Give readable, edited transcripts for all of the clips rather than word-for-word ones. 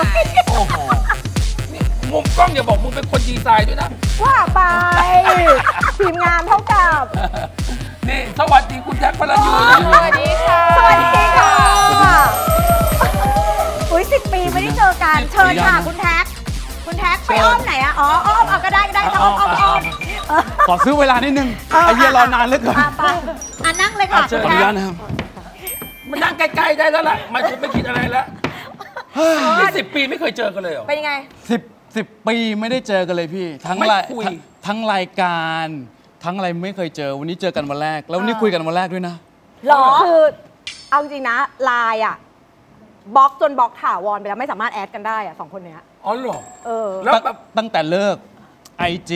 โอ้โหนี่มุมกล้องอย่าบอกมึงเป็นคนดีไซน์ด้วยนะว่าไปทีมงานเท่ากับนี่สวัสดีคุณแท็กพลันยูสวัสดีค่ะสวัสดีค่ะอุ้ย10 ปีไม่ได้เจอกันเชิญค่ะคุณแท็กไปอ้อมไหนอะอ๋ออ้อมก็ได้ถ้าอ้อมขอซื้อเวลานิดนึงไอเหี้ยรอนานเหลือเกินนั่งเลยค่ะขออนุญาตนะครับมันนั่งใกล้ๆได้แล้วล่ะมันไม่คิดอะไรแล้วนี่10 ปีไม่เคยเจอกันเลยเหรอเป็นยังไง 10 ปีไม่ได้เจอกันเลยพี่ทั้งรายการทั้งอะไรไม่เคยเจอวันนี้เจอกันวันแรกแล้ววันนี้คุยกันวันแรกด้วยนะหรอคือเอาจริงนะไลน์อะบล็อกจนบล็อกถาวรไปแล้วไม่สามารถแอดกันได้อะ2 คนเนี้ยอ๋อเหรอแล้วตั้งแต่เลิก IG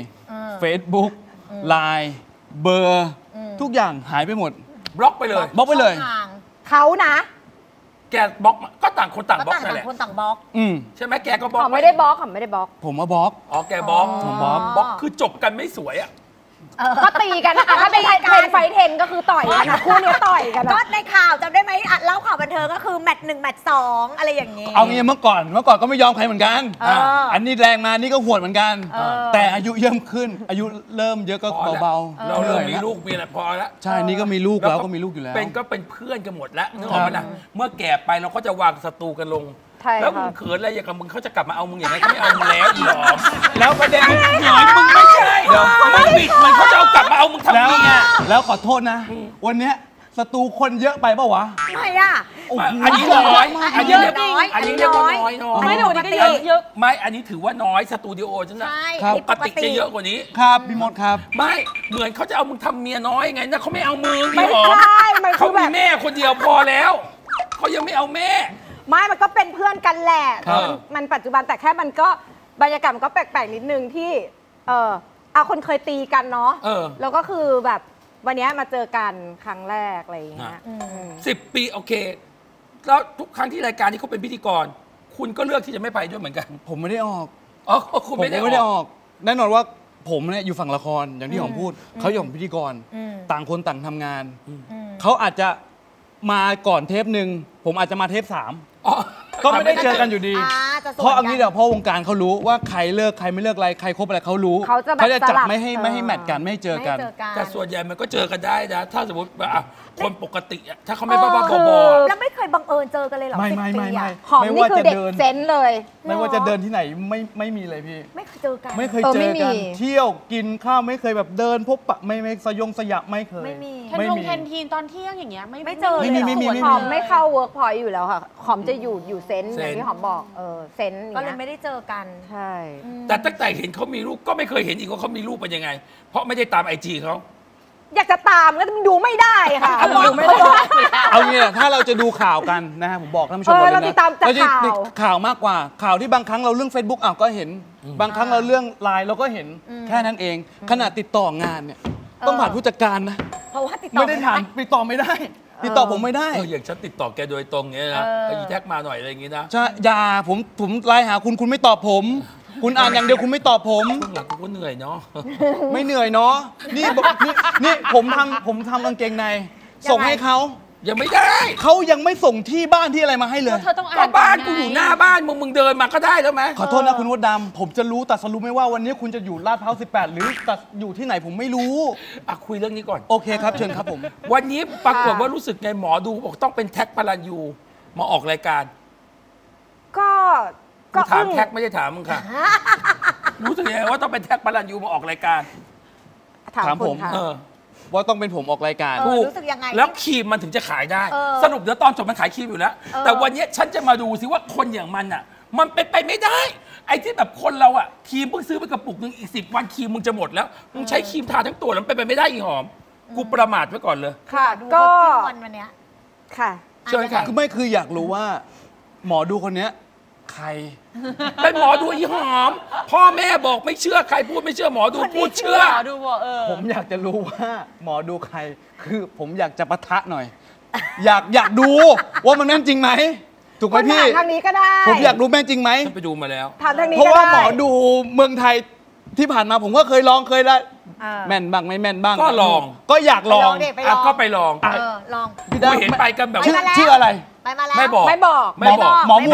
Facebook Line เบอร์ทุกอย่างหายไปหมดบล็อกไปเลยเขานะแกบล็อกก็ต่างคนต่างบล็อกนั่นแหละคนต่างบล็อกใช่ไหมแกก็บล็อกเขาไม่ได้บล็อกผมมาบล็อกอ๋อแกบล็อกผมบล็อกคือจบกันไม่สวยอ่ะก็ตีกันนะถ้าเป็นเทนไฟเทนก็คือต่อยกันนะคู่นี้ต่อยกันก็ในข่าวจำได้ไหมเล่าข่าวบันเทิงก็คือแมตช์1แมตช์2อะไรอย่างนี้เอางี้เมื่อก่อนก็ไม่ยอมใครเหมือนกันอันนี้แรงมานี่ก็หวดเหมือนกันแต่อายุเยิ่มขึ้นอายุเริ่มเยอะก็เบาๆเรามีลูกมีอะไรพอแล้วใช่นี่ก็มีลูกแล้วก็มีลูกอยู่แล้วเป็นเพื่อนกันหมดแล้วนึกออกไหมล่ะเมื่อแก่ไปเราก็จะวางศัตรูกันลงแล้วมึงเขินอะไรอย่างกับมึงเขาจะกลับมาเอามึงอย่างไรเขาไม่เอามึงแล้วอีหลอมแล้วประเด็นหน่อยมึงไม่ใช่มึงบิดมันเขาจะเอากลับมาเอามึงทำยังไงแล้วขอโทษนะวันนี้ศัตรูคนเยอะไปป่าวะไม่อ่ะอันนี้น้อยอันนี้เรียกว่าน้อยไม่ดูปกติเยอะไม่อันนี้ถือว่าน้อยสตูดิโอฉันนะปกติจะเยอะกว่านี้ครับพี่มดครับไม่เหมือนเขาจะเอามึงทำเมียน้อยไงนะเขาไม่เอามึงพี่หอมเขามีแม่คนเดียวพอแล้วเขายังไม่เอาแม่ไม่มันก็เป็นเพื่อนกันแหละมันปัจจุบันแต่แค่มันก็บรรยากาศมันก็แปลกๆนิดนึงที่เอาคนเคยตีกันเนาะแล้วก็คือแบบวันนี้มาเจอกันครั้งแรกอะไรอย่างเงี้ย 10 ปีโอเคแล้วทุกครั้งที่รายการที่เขาเป็นพิธีกรคุณก็เลือกที่จะไม่ไปด้วยเหมือนกันผมไม่ได้ออกคุณไม่ได้ออกแน่นอนว่าผมเนี่ยอยู่ฝั่งละครอย่างที่ผมพูดเขาอยู่พิธีกรต่างคนต่างทำงานเขาอาจจะมาก่อนเทปหนึ่งผมอาจจะมาเทป3ก็ไม่ได้เจอกันอยู่ดีเพราะอันนี้เดี๋ยวพอวงการเขารู้ว่าใครเลิกใครไม่เลิกอะไรใครคบอะไรเขารู้เขาจะจับไม่ให้แมทกันไม่ให้เจอกันแต่ส่วนใหญ่มันก็เจอกันได้นะถ้าสมมติคนปกติถ้าเขาไม่บ้าบอแล้วไม่เคยบังเอิญเจอกันเลยหรอไม่หอมนี่คือเด็กเซนเลยไม่ว่าจะเดินที่ไหนไม่มีเลยพี่ไม่เคยเจอกันไม่เคยเจอกันเที่ยวกินข้าวไม่เคยแบบเดินพบปะไม่สยะไม่เคยไม่มีเทนทีนตอนเที่ยงอย่างเงี้ยไม่เจอหอมไม่เข้าเวิร์กพอยต์อยู่แล้วค่ะหอมจะอยู่เซนอย่างที่หอมบอกเซนก็เลยไม่ได้เจอกันใช่แต่ตั้งแต่เห็นเขามีลูกก็ไม่เคยเห็นอีกว่าเขามีลูกเป็นยังไงเพราะไม่ได้ตาม IG เขาอยากจะตามก็ดูไม่ได้ค่ะดูไม่ได้เอางี้ถ้าเราจะดูข่าวกันนะฮะผมบอกท่านผู้ชมเลยนะเราจะข่าวมากกว่าข่าวที่บางครั้งเราเรื่อง Facebook ก็เห็นบางครั้งเราเรื่องไลน์เราก็เห็นแค่นั้นเองขณะติดต่องานเนี่ยต้องผ่านผู้จัดการนะเพราะว่าไม่ได้ถามติดต่อไม่ได้ติดต่อผมไม่ได้อย่างฉันติดต่อแกโดยตรงเงี้ยนะอีแท็กมาหน่อยอะไรอย่างงี้นะใช่อย่าผมไลน์หาคุณไม่ตอบผมคุณอ่านอย่างเดียวคุณไม่ตอบผมหลังกูเหนื่อยเนาะไม่เหนื่อยเนาะนี่ผมทำกางเกงในส่งให้เขายังไม่ได้เขายังไม่ส่งที่บ้านที่อะไรมาให้เลยเธอต้องอ่านบ้านกูอยู่หน้าบ้านมึงเดินมาก็ได้แล้วไหมขอโทษนะคุณมดดำผมจะรู้ตัดสรุปไม่ว่าวันนี้คุณจะอยู่ลาดพร้าว18หรือตัดอยู่ที่ไหนผมไม่รู้คุยเรื่องนี้ก่อนโอเคครับเชิญครับผมวันนี้ปรากฏว่ารู้สึกไงหมอดูบอกต้องเป็นแท็กพลันยูมาออกรายการก็ถามแท็กไม่ได้ถามมึงค่ะรู้สึกไงว่าต้องเป็นแท็กพลันยูมาออกรายการถามผมว่าต้องเป็นผมออกรายการรู้สึกยังไงแล้วครีมมันถึงจะขายได้สรุปเดี๋ยวตอนจบมันขายครีมอยู่แล้วแต่วันนี้ฉันจะมาดูสิว่าคนอย่างมันอ่ะมันเป็นไปไม่ได้ไอ้ที่แบบคนเราอ่ะครีมเพิ่งซื้อไปกระปุกนึงอีก10 วันครีมมึงจะหมดแล้วมึงใช้ครีมทาทั้งตัวแล้วมันเป็นไปไม่ได้อีหอมกูประมาทไว้ก่อนเลยค่ะก็วันนี้ค่ะเชิญค่ะไม่คืออยากรู้ว่าหมอดูคนนี้ใครเป็นหมอดูอีหอมพ่อแม่บอกไม่เชื่อใครพูดไม่เชื่อหมอดูพูดเชื่อหมอดูบอกผมอยากจะรู้ว่าหมอดูใครคือผมอยากจะปะทะหน่อยอยากดูว่ามันแม่นจริงไหมถูกไหมพี่ทางนี้ก็ได้ผมอยากรู้แม่นจริงไหมไปดูมาแล้วเพราะว่าหมอดูเมืองไทยที่ผ่านมาผมก็เคยได้แม่นบ้างไม่แม่นบ้างก็ลองก็อยากลองก็ไปลองลองกูเห็นไปกันแบบชื่ออะไรไม่บอกหมอมวยเหรอ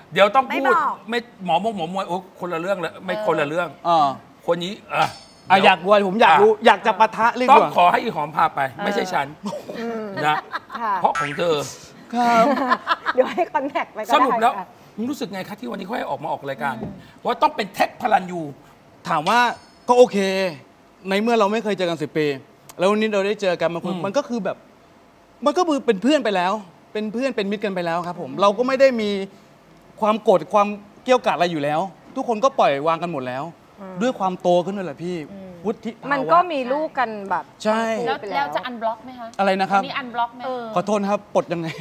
เดี๋ยวต้องพูดไม่หมอมวยโอ้คนละเรื่องเลยไม่คนละเรื่องคนนี้อยากรู้ผมอยากรู้อยากจะปะทะเรื่องต้องขอให้อีหอมพาไปไม่ใช่ฉันนะเพราะของเธอครับเดี๋ยวให้คอนแทคไปก็ได้สรุปแล้วมึงรู้สึกไงคะที่วันนี้เขาให้ออกมาออกรายการว่าต้องเป็นแท็กพลันยูถามว่าก็โอเคในเมื่อเราไม่เคยเจอกัน10 ปีแล้ววันนี้เราได้เจอกันมาคุยมันก็คือแบบมันก็คือเป็นเพื่อนไปแล้วเป็นเพื่อนเป็นมิตรกันไปแล้วครับผมเราก็ไม่ได้มีความโกรธความเกรี้ยวกราดอะไรอยู่แล้วทุกคนก็ปล่อยวางกันหมดแล้วด้วยความโตขึ้นด้วยแหละพี่วุฒิภาวะมันก็มีลูกกันแบบใช่แล้วจะอันบล็อกไหมคะอะไรนะครับนี่อันบล็อกไหมขอโทษครับปลดยังไง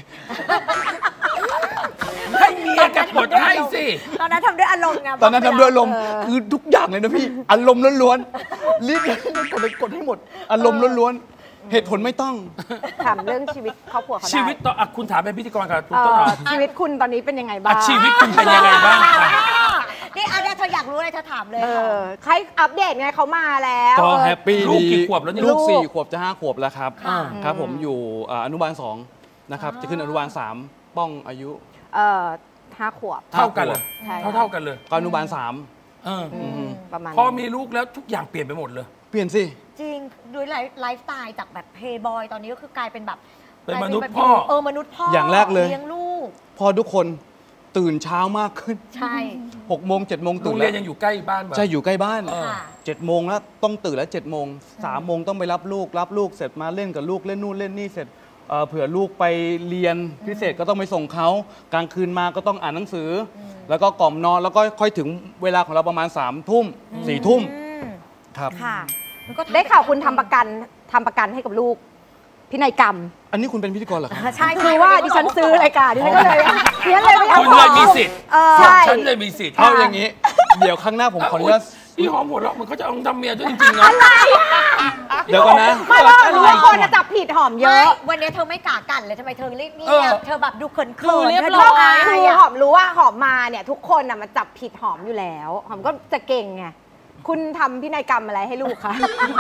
ให้เมียแกปลดให้สิตอนนั้นทำด้วยอารมณ์ไงตอนนั้นทำด้วยอารมณ์คือทุกอย่างเลยนะพี่อารมณ์ล้วนๆรีบกดให้หมดอารมณ์ล้วนๆเหตุผลไม่ต้องถามเรื่องชีวิตครอบครัวเขาได้ชีวิตต่อคุณถามเป็นพิธีกรกับตุ๊กต้นชีวิตคุณตอนนี้เป็นยังไงบ้างชีวิตคุณเป็นยังไงบ้างนี่อันนี้เธออยากรู้อะไรเธอถามเลยใครอัปเดตไงเขามาแล้วก็แฮปปี้ลูกกี่ขวบแล้วลูก4 ขวบจะ5 ขวบแล้วครับครับผมอยู่อนุบาล2นะครับจะขึ้นอนุบาล3ป้องอายุ 5 ขวบเท่ากันเลยเท่ากันเลยก็อนุบาลประมาณพอมีลูกแล้วทุกอย่างเปลี่ยนไปหมดเลยเปลี่ยนสิจริงด้วยไลฟ์สไตล์จากแบบเพย์บอยตอนนี้ก็คือกลายเป็นแบบเป็นมนุษย์พ่อมนุษย์พ่ออย่างแรกเลยเลี้ยงลูกพอทุกคนตื่นเช้ามากขึ้นใช่ 6 โมง 7 โมงตื่นแล้วโรงเรียนยังอยู่ใกล้บ้านใช่อยู่ใกล้บ้าน7 โมงแล้วต้องตื่นแล้ว7 โมง3 โมงต้องไปรับลูกเสร็จมาเล่นกับลูกเล่นนู่นเล่นนี่เสร็จเผื่อลูกไปเรียนพิเศษก็ต้องไปส่งเขากลางคืนมาก็ต้องอ่านหนังสือแล้วก็กล่อมนอนแล้วก็ค่อยถึงเวลาของเราประมาณ3 ทุ่ม4 ทุ่มครับค่ะได้ข่าวคุณทำประกันให้กับลูกพินัยกรรมอันนี้คุณเป็นพิธีกรเหรอครับใช่คือว่าดิฉันซื้อรายการดิฉันก็เลยคุณเลยมีสิทธิ์ฉันเลยมีสิทธิ์เอาอย่างนี้เดี๋ยวข้างหน้าผมขออนุญาตพี่หอมหัวเราะมันเขาจะเอาทำเมียด้วยจริงๆนะอะไรเดี๋ยวก่อนนะไม่ว่ารู้ว่าคนจะจับผิดหอมเยอะวันนี้เธอไม่กล้ากันเลยทำไมเธอเรียกนี่เธอแบบดูเขินเรียบร้อยคือหอมรู้ว่าหอมมาเนี่ยทุกคนน่ะมันจับผิดหอมอยู่แล้วหอมก็จะเก่งไงคุณทำพินัยกรรมอะไรให้ลูกคะ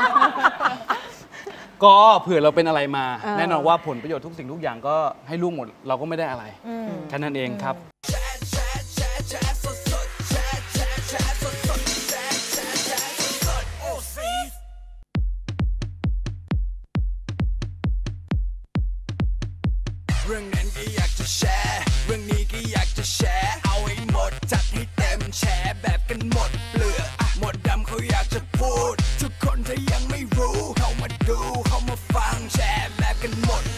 ก็เผื่อเราเป็นอะไรมาแน่นอนว่าผลประโยชน์ทุกสิ่งทุกอย่างก็ให้ลูกหมดเราก็ไม่ได้อะไรแค่นั้นเองครับเรื่องนั้นก็อยากจะแชร์เรื่องนี้ก็อยากจะแชร์เอาให้หมดจัดให้เต็มแชร์แบบกันหมดเปลือกหมดดำเขาอยากจะพูดทุกคนถ้ายังไม่รู้เข้ามาดูเข้ามาฟังแชร์แบบกันหมด